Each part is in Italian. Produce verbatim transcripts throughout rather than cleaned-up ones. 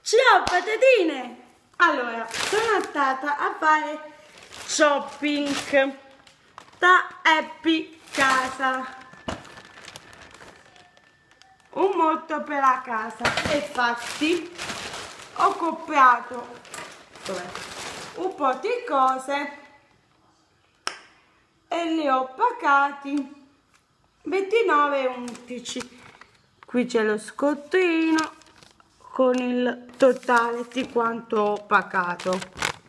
Ciao patatine! Allora, sono andata a fare shopping da Happy Casa, un molto per la casa, e infatti ho comprato un po' di cose e li ho pagati ventinove e undici. Qui c'è lo scontrino con il totale di quanto ho pagato,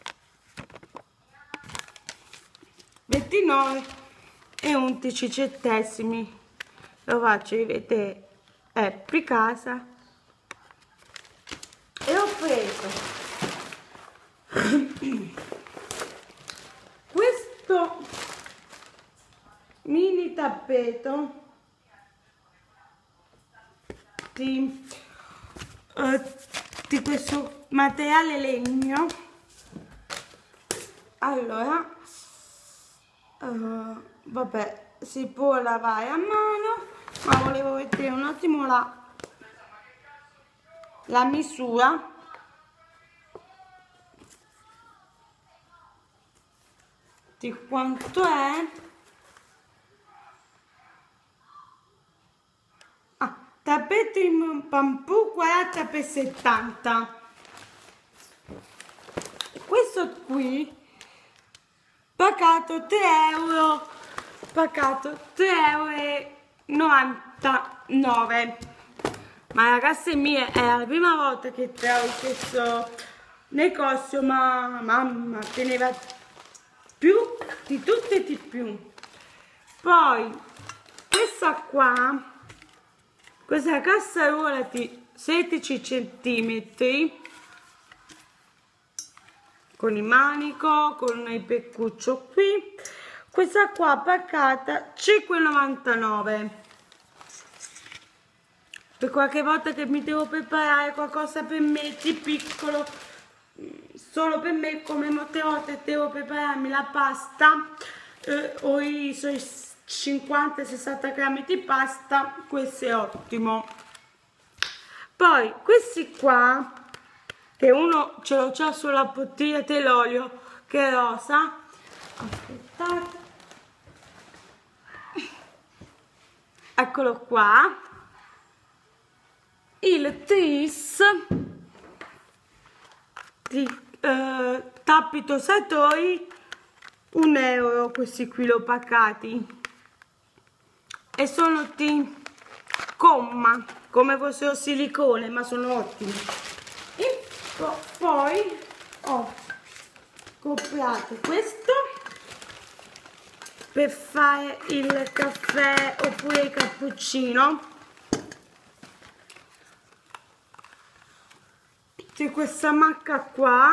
ventinove e undici centesimi. Lo faccio vedere. Happy Casa, e ho preso questo mini tappeto di, uh, di questo materiale legno. Allora uh, vabbè, si può lavare a mano, ma volevo vedere un attimo la, la misura. Di quanto è. Ah, tappeto in bambù quaranta per settanta. Questo qui pagato tre euro, pagato tre euro e novantanove. Ma ragazze mie, è la prima volta che trovo questo negozio, ma mamma, teneva più di tutte e di più. Poi questa qua, questa cassaruola di sedici centimetri con il manico, con il beccuccio qui. Questa qua pagata cinque e novantanove. Per qualche volta che mi devo preparare qualcosa per me di piccolo, solo per me, come molte volte devo prepararmi la pasta, eh, ho i suoi cinquanta sessanta grammi di pasta, questo è ottimo. Poi questi qua, che uno ce l'ho già sulla bottiglia dell'olio, che è rosa. Aspettate, eccolo qua, il tris di eh, tappi tosatori, un euro. Questi qui l'ho pagati e sono di gomma, come fossero silicone, ma sono ottimi. E poi ho comprato questo per fare il caffè oppure il cappuccino, di questa marca qua,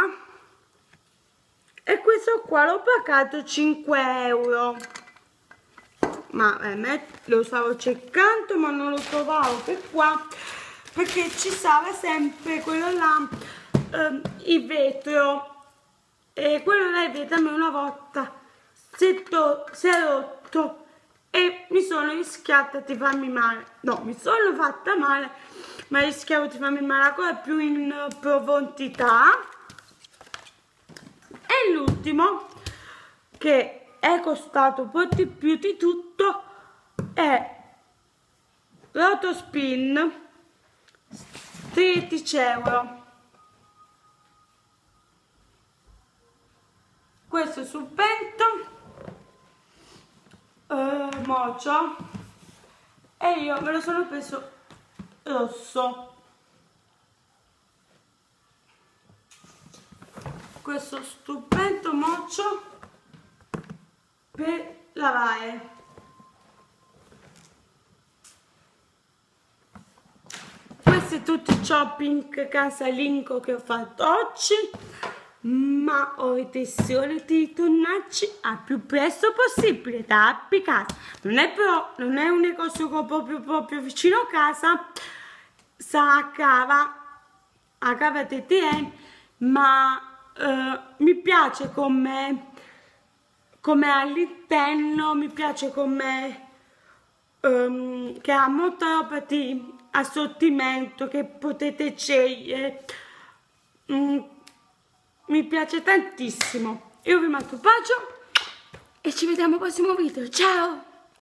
e questo qua l'ho pagato cinque euro. Ma eh, lo stavo cercando ma non lo trovavo per qua, perché ci stava sempre quello là, eh, il vetro, e quello là il vetro a me una volta si è, si è rotto e mi sono rischiata di farmi male. No, mi sono fatta male, ma rischiavo di farmi male ancora più in profondità. E l'ultimo, che è costato un po' di più di tutto, è Rotospin, tredici euro. Questo sul petto, eh, mocio, e io me lo sono preso rosso. Questo stupendo mocio per lavare. Questo è tutto il shopping casalingo che ho fatto oggi, ma ho intenzione di tornarci al più presto possibile da Happy Casa. Non è però, non è un negozio proprio, proprio vicino a casa, sta a Cava, a Cava T T N, ma Uh, mi piace come come all'interno, mi piace come um, che ha molta roba di assortimento che potete scegliere, mm, mi piace tantissimo. Io vi mando un bacio e ci vediamo al prossimo video. Ciao!